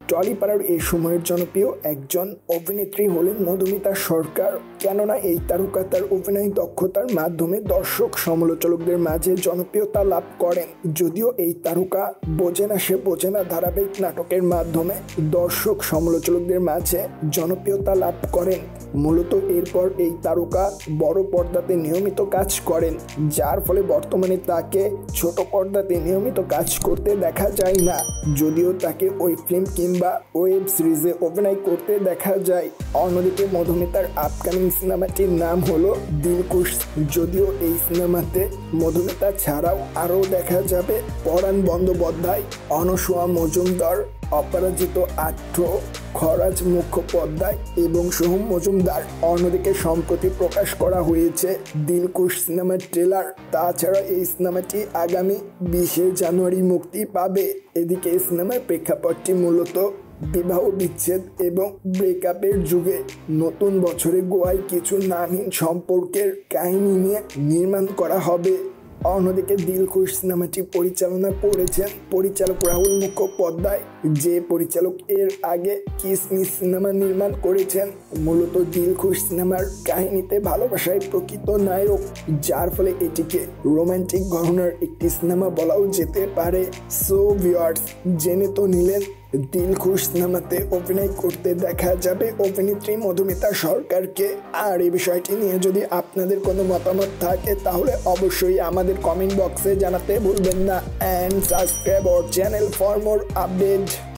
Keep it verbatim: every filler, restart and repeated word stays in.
টলিপাড়ার এই সময়ের জনপ্রিয় একজন অভিনেত্রী হলেন মধুমিতা সরকার। কেননা এই তারকা তার অভিনয় দক্ষতার মাধ্যমে দর্শক সমালোচকদের মাঝে জনপ্রিয়তা লাভ করেন। যদিও এই তারকা বোঝে না সে বোঝে না ধারাবাহিক নাটকের মাধ্যমে দর্শক সমালোচকদের মাঝে জনপ্রিয়তা লাভ করেন। মূলত এরপর এই তারকা বড় পর্দাতে নিয়মিত কাজ করেন, যার ফলে বর্তমানে তাকে ছোট পর্দাতে নিয়মিত কাজ করতে দেখা যায় না। যদিও তাকে ওই ফিল্ম কিংবা ওয়েব সিরিজে অভিনয় করতে দেখা যায়। অন্যদিকে মধুমিতার আপকামিং সিনেমাটির নাম হলো দিলকুশ। যদিও এই সিনেমাতে মধুমিতা ছাড়াও আরও দেখা যাবে পরাণ বন্দ্যোপাধ্যায়, অনসূয়া মজুমদার, অপরাজিত আট্ট, খরাজ মুখোপাধ্যায় এবং সোহম মজুমদার। অন্যদিকে সম্প্রতি প্রকাশ করা হয়েছে দিলকুশ সিনেমার ট্রেলার। তাছাড়া এই সিনেমাটি আগামী বিশে জানুয়ারি মুক্তি পাবে। এদিকে এই সিনেমার প্রেক্ষাপটটি মূলত বিবাহ বিচ্ছেদ এবং ব্রেকআপের যুগে নতুন বছরে গোয়ায় কিছু নামহীন সম্পর্কের কাহিনী নিয়ে নির্মাণ করা হবে। অন্যদিকে দিলকুশ সিনেমাটি পরিচালনা করেছেন পরিচালক রাহুল মুখোপাধ্যায়, যে পরিচালক এর আগে কিসমিস সিনেমা নির্মাণ করেছেন। মূলত দিলকুশ সিনেমার কাহিনীতে ভালোবাসায় প্রকৃত নায়ক, যার ফলে এটিকে রোমান্টিক ঘটনার একটি সিনেমা বলাও যেতে পারে। সো ভিউয়ার্স, জেনে তো নিলেন দিলকুশ সিনেমাতে অভিনয় করতে দেখা যাবে অভিনেত্রী মধুমিতা সরকারকে। আর এই বিষয়টি নিয়ে যদি আপনাদের কোনো মতামত থাকে তাহলে অবশ্যই আমাদের কমেন্ট বক্সে জানাতে ভুলবেন না। And subscribe our channel for more update.